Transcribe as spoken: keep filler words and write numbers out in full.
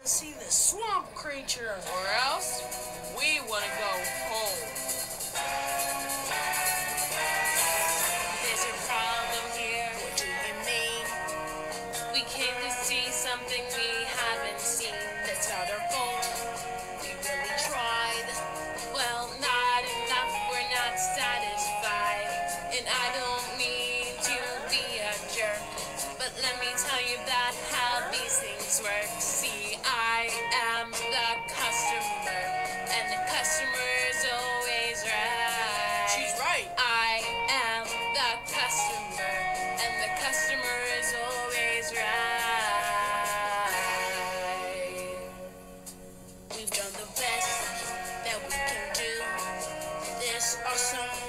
See the swamp creature. Or else, we want to go home. There's a problem here. What do you mean? We came to see something we haven't seen. That's not our fault. We really tried. Well, not enough. We're not satisfied. And I don't mean to be a jerk, but let me tell you that how these things work. See, I am the customer, and the customer is always right. She's right. I am the customer, and the customer is always right. We've done the best that we can do. This are some